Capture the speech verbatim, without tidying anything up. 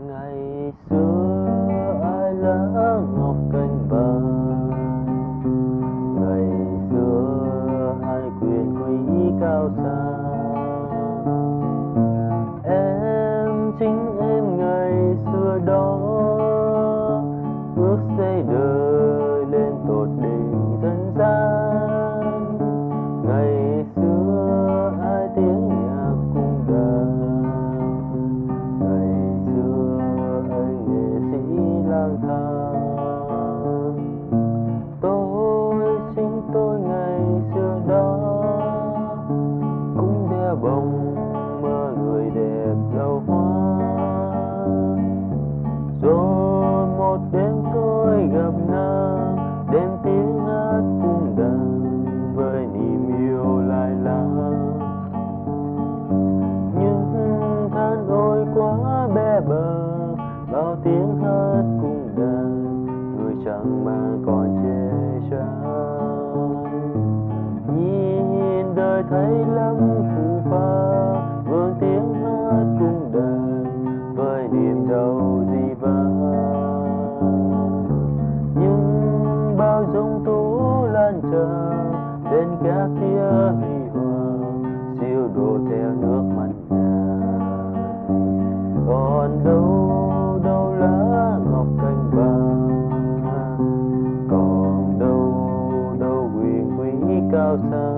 Ngày xưa ai lỡ ngọc cành vàng, ngày xưa ai quyền quý cao sang. Em chính em ngày xưa đó, ước xây đời lên tột đỉnh dân gian. Ngày xưa ai tiếng nhạc cung đàn, ngày xưa ai nghệ sĩ lang thang. Tôi chính tôi ngày xưa đó, cũng đeo bồng mơ người đẹp lâu hoa. Rồi một đêm tôi gặp nàng, đêm tiếng hát cung đàn với niềm yêu lai láng. Nhưng than ôi quá bé bờ, bao tiếng hát cung đàn người chẳng mang còn che chắn. Nhìn đời thấy lắm phù pha, vương tiếng hát cung đàn với niềm đau dĩ vãng. Nhưng bao giông tố lan tràn bên các tia huy hoàng, siêu đổ theo nước mắt nàng. Còn đâu đâu lá ngọc cành vàng, còn đâu đâu quyền quý cao sang.